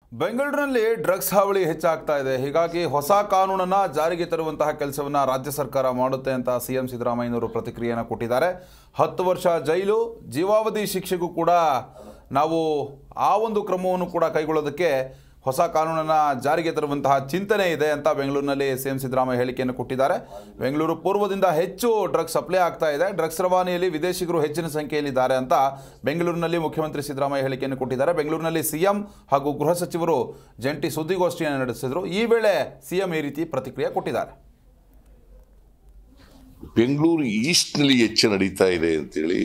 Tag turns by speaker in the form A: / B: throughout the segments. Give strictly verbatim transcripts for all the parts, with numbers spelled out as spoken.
A: ಬೆಂಗಳೂರಿನಲ್ಲಿ ಡ್ರಗ್ಸ್ ಹಾವಳಿ ಹೆಚ್ಚಾಗ್ತಾ ಇದೆ. ಹೀಗಾಗಿ ಹೊಸ ಕಾನೂನನ್ನು ಜಾರಿಗೆ ತರುವಂತಹ ಕೆಲಸವನ್ನು ರಾಜ್ಯ ಸರ್ಕಾರ ಮಾಡುತ್ತೆ ಅಂತ ಸಿಎಂ ಸಿದ್ದರಾಮಯ್ಯನವರು ಪ್ರತಿಕ್ರಿಯೆಯನ್ನು ಕೊಟ್ಟಿದ್ದಾರೆ. ಹತ್ತು ವರ್ಷ ಜೈಲು, ಜೀವಾವಧಿ ಶಿಕ್ಷೆಗೂ ಕೂಡ ನಾವು ಆ ಒಂದು ಕ್ರಮವನ್ನು ಕೂಡ ಕೈಗೊಳ್ಳೋದಕ್ಕೆ ಹೊಸ ಕಾನೂನನ್ನು ಜಾರಿಗೆ ತರುವಂತಹ ಚಿಂತನೆ ಇದೆ ಅಂತ ಬೆಂಗಳೂರಿನಲ್ಲಿ ಸಿಎಂ ಸಿದ್ದರಾಮಯ್ಯ ಹೇಳಿಕೆಯನ್ನು ಕೊಟ್ಟಿದ್ದಾರೆ. ಬೆಂಗಳೂರು ಪೂರ್ವದಿಂದ ಹೆಚ್ಚು ಡ್ರಗ್ಸ್ ಸಪ್ಲೈ ಆಗ್ತಾ ಇದೆ, ಡ್ರಗ್ಸ್ ರವಾನೆಯಲ್ಲಿ ವಿದೇಶಿಗರು ಹೆಚ್ಚಿನ ಸಂಖ್ಯೆಯಲ್ಲಿದ್ದಾರೆ ಅಂತ ಬೆಂಗಳೂರಿನಲ್ಲಿ ಮುಖ್ಯಮಂತ್ರಿ ಸಿದ್ದರಾಮಯ್ಯ ಹೇಳಿಕೆಯನ್ನು ಕೊಟ್ಟಿದ್ದಾರೆ. ಬೆಂಗಳೂರಿನಲ್ಲಿ ಸಿಎಂ ಹಾಗೂ ಗೃಹ ಸಚಿವರು ಜಂಟಿ ಸುದ್ದಿಗೋಷ್ಠಿಯನ್ನು ನಡೆಸಿದರು. ಈ ವೇಳೆ ಸಿಎಂ ಈ ರೀತಿ ಪ್ರತಿಕ್ರಿಯೆ ಕೊಟ್ಟಿದ್ದಾರೆ.
B: ಬೆಂಗಳೂರು ಈಸ್ಟ್ನಲ್ಲಿ ಹೆಚ್ಚು ನಡೀತಾ ಇದೆ ಅಂತೇಳಿ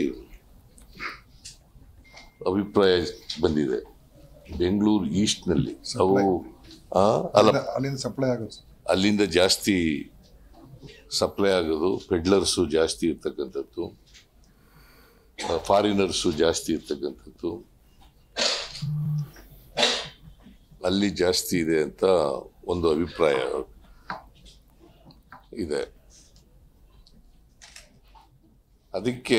B: ಅಭಿಪ್ರಾಯ ಬಂದಿದೆ. ಬೆಂಗಳೂರು ಈಸ್ಟ್ನಲ್ಲಿ ಅವು
C: ಅಲ್ಲಿಂದ ಸಪ್ಲೈ ಆಗೋದು
B: ಅಲ್ಲಿಂದ ಜಾಸ್ತಿ ಸಪ್ಲೈ ಆಗೋದು, ಪೆಡ್ಲರ್ಸು ಜಾಸ್ತಿ ಇರ್ತಕ್ಕಂಥದ್ದು, ಫಾರಿನರ್ಸು ಜಾಸ್ತಿ ಇರ್ತಕ್ಕಂಥದ್ದು ಅಲ್ಲಿ ಜಾಸ್ತಿ ಇದೆ ಅಂತ ಒಂದು ಅಭಿಪ್ರಾಯ ಇದೆ. ಅದಕ್ಕೆ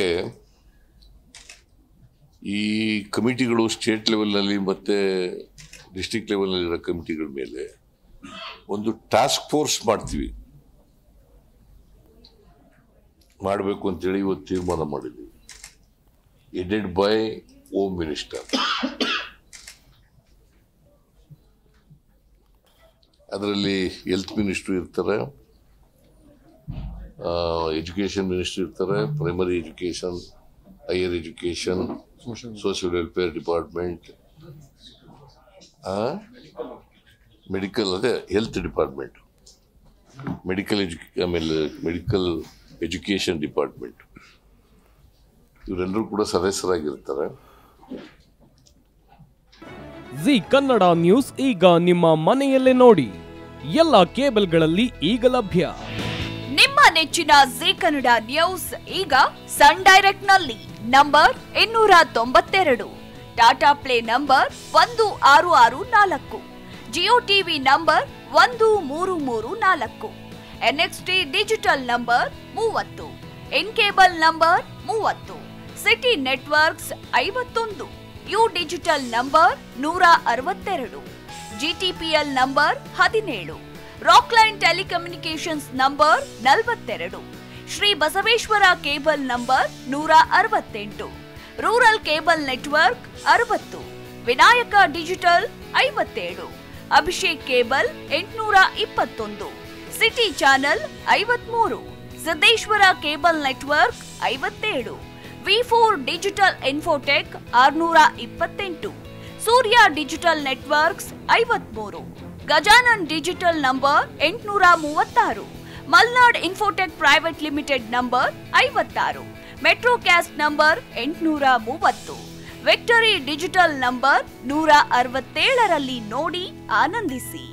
B: ಈ ಕಮಿಟಿಗಳು ಸ್ಟೇಟ್ ಲೆವೆಲ್ನಲ್ಲಿ ಮತ್ತು ಡಿಸ್ಟ್ರಿಕ್ಟ್ ಲೆವೆಲ್ನಲ್ಲಿರೋ ಕಮಿಟಿಗಳ ಮೇಲೆ ಒಂದು ಟಾಸ್ಕ್ ಫೋರ್ಸ್ ಮಾಡ್ತೀವಿ ಮಾಡಬೇಕು ಅಂತೇಳಿ ಇವತ್ತು ತೀರ್ಮಾನ ಮಾಡಿದ್ವಿ, ಹೆಡೆಡ್ ಬೈ ಹೋಮ್ ಮಿನಿಸ್ಟರ್. ಅದರಲ್ಲಿ ಹೆಲ್ತ್ ಮಿನಿಸ್ಟ್ರು ಇರ್ತಾರೆ, ಎಜುಕೇಷನ್ ಮಿನಿಸ್ಟ್ರು ಇರ್ತಾರೆ, primary education, higher education, social welfare department, medical ಅದೇ ಹೆಲ್ತ್ ಡಿಪಾರ್ಟ್ಮೆಂಟ್, ಮೆಡಿಕಲ್ ಎಜು ಆಮೇಲೆ ಮೆಡಿಕಲ್ ಎಜುಕೇಷನ್ ಡಿಪಾರ್ಟ್ಮೆಂಟ್, ಇವರೆಲ್ಲರೂ ಕೂಡ ಸದಸ್ಯರಾಗಿರ್ತಾರೆ.
D: ಜಿ ಕನ್ನಡ ನ್ಯೂಸ್ ಈಗ ನಿಮ್ಮ ಮನೆಯಲ್ಲೇ ನೋಡಿ, ಎಲ್ಲ ಕೇಬಲ್ಗಳಲ್ಲಿ ಈಗ ಲಭ್ಯ.
E: ನಿಮ್ಮ ನೆಚ್ಚಿನ ಜಿ ಕನ್ನಡ ನ್ಯೂಸ್ ಈಗ ಸನ್ ಡೈರೆಕ್ಟ್ ನಲ್ಲಿ ನಂಬರ್ ಇನ್ನೂರ ತೊಂಬತ್ತೆರಡು, ಟಾಟಾ ಪ್ಲೇ ನಂಬರ್ ಒಂದು ಆರು ಆರು ನಾಲ್ಕು, ಜಿಯೋ ಟಿವಿ ನಂಬರ್ ಒಂದು ಮೂರು ಮೂರು ನಾಲ್ಕು, ಎನ್ಎಕ್ಸ್ಟಿ ಡಿಜಿಟಲ್ ನಂಬರ್ ಮೂವತ್ತು, ಇನ್ ಕೇಬಲ್ ನಂಬರ್ ಮೂವತ್ತು, ಸಿಟಿ ನೆಟ್ವರ್ಕ್ಸ್ ಐವತ್ತೊಂದು, ಯು ಡಿಜಿಟಲ್ ನಂಬರ್ ನೂರ ಅರವತ್ತೆರಡು, ಜಿಟಿಪಿಎಲ್ ನಂಬರ್ ಹದಿನೇಳು, ರಾಕ್ಲೈನ್ ಟೆಲಿಕಮ್ಯುನಿಕೇಶನ್ಸ್ ನಂಬರ್ ನಲವತ್ತೆರಡು, ಶ್ರೀ ಬಸವೇಶ್ವರ ಕೇಬಲ್ ನಂಬರ್ ನೂರ ಅರವತ್ತೆಂಟು, ರೂರಲ್ ಕೇಬಲ್ ನೆಟ್ವರ್ಕ್ ಅರವತ್ತು, ವಿನಾಯಕ ಡಿಜಿಟಲ್ ಐವತ್ತೇಳು, ಅಭಿಷೇಕ್ ಕೇಬಲ್ ಎಂಟುನೂರ ಇಪ್ಪತ್ತೊಂದು, ಸಿಟಿ ಚಾನೆಲ್ ಐವತ್ಮೂರು, ಸಿದ್ದೇಶ್ವರ ಕೇಬಲ್ ನೆಟ್ವರ್ಕ್ ಐವತ್ತೇಳು, ವಿ ಫೋರ್ ಡಿಜಿಟಲ್ ಇನ್ಫೋಟೆಕ್ ಆರುನೂರ ಇಪ್ಪತ್ತೆಂಟು, ಸೂರ್ಯ ಡಿಜಿಟಲ್ ನೆಟ್ವರ್ಕ್ಸ್ ಐವತ್ಮೂರು, ಗಜಾನನ್ ಡಿಜಿಟಲ್ ನಂಬರ್ ಎಂಟುನೂರ ಮೂವತ್ತಾರು, Malnad infotech private limited number ಐವತ್ತಾರು, ಮೆಟ್ರೋ ಕ್ಯಾಸ್ಟ್ ನಂಬರ್ ಎಂಟುನೂರ ಮೂವತ್ತು, ವಿಕ್ಟರಿ ಡಿಜಿಟಲ್ ನಂಬರ್ ನೂರ ಅರವತ್ತೇಳರಲ್ಲಿ ನೋಡಿ ಆನಂದಿಸಿ.